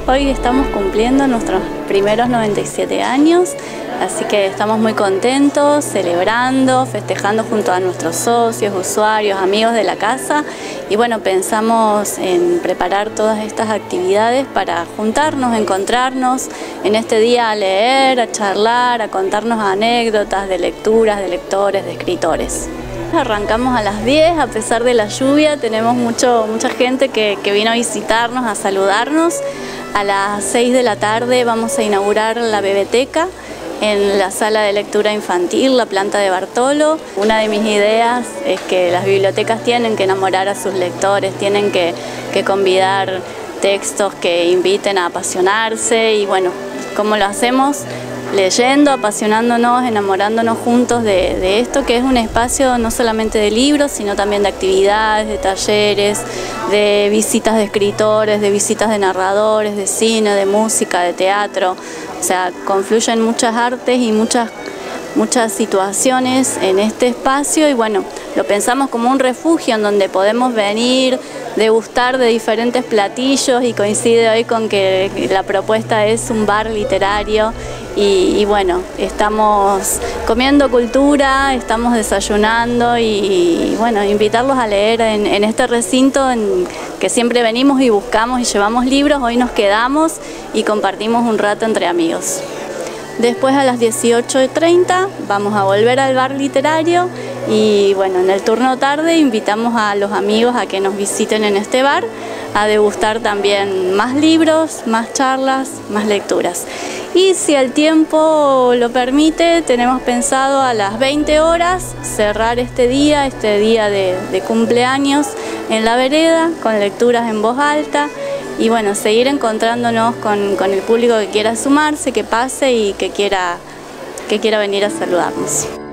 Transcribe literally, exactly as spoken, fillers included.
Hoy estamos cumpliendo nuestros primeros noventa y siete años, así que estamos muy contentos, celebrando, festejando junto a nuestros socios, usuarios, amigos de la casa. Y bueno, pensamos en preparar todas estas actividades para juntarnos, encontrarnos en este día a leer, a charlar, a contarnos anécdotas de lecturas, de lectores, de escritores. Arrancamos a las diez, a pesar de la lluvia, tenemos mucho, mucha gente que, que vino a visitarnos, a saludarnos. A las seis de la tarde vamos a inaugurar la biblioteca en la sala de lectura infantil, la planta de Bartolo. Una de mis ideas es que las bibliotecas tienen que enamorar a sus lectores, tienen que, que convidar textos que inviten a apasionarse y bueno, ¿cómo lo hacemos? Leyendo, apasionándonos, enamorándonos juntos de, de esto, que es un espacio no solamente de libros, sino también de actividades, de talleres, de visitas de escritores, de visitas de narradores, de cine, de música, de teatro. O sea, confluyen muchas artes y muchas, muchas situaciones en este espacio y bueno, lo pensamos como un refugio en donde podemos venir, degustar de diferentes platillos y coincide hoy con que la propuesta es un bar literario y, y bueno, estamos comiendo cultura, estamos desayunando y, y bueno, invitarlos a leer en, en este recinto en que siempre venimos y buscamos y llevamos libros, hoy nos quedamos y compartimos un rato entre amigos. Después a las dieciocho y treinta vamos a volver al bar literario y bueno, en el turno tarde invitamos a los amigos a que nos visiten en este bar a degustar también más libros, más charlas, más lecturas. Y si el tiempo lo permite, tenemos pensado a las veinte horas cerrar este día, este día de, de cumpleaños en la vereda con lecturas en voz alta. Y bueno, seguir encontrándonos con, con el público que quiera sumarse, que pase y que quiera, que quiera venir a saludarnos.